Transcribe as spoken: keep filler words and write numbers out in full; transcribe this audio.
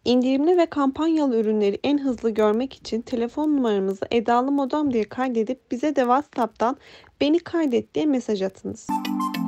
İndirimli ve kampanyalı ürünleri en hızlı görmek için telefon numaramızı Edalı Modem diye kaydedip bize de WhatsApp'tan "Beni kaydet" diye mesaj atınız.